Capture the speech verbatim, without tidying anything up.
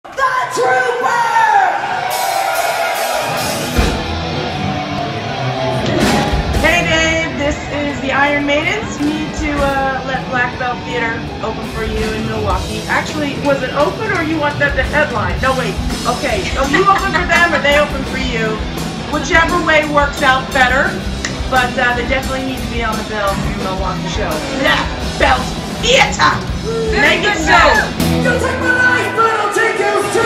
The Trooper! Hey Dave, this is the Iron Maidens. You need to uh, let Black Belt Theater open for you in Milwaukee. Actually, was it open or you want them to headline? No, wait. Okay, so you open for them or they open for you. Whichever way works out better, but uh, they definitely need to be on the bill for your Milwaukee show. Black Belt Theater! Make it so! You'll take my life, but I'll take yours too!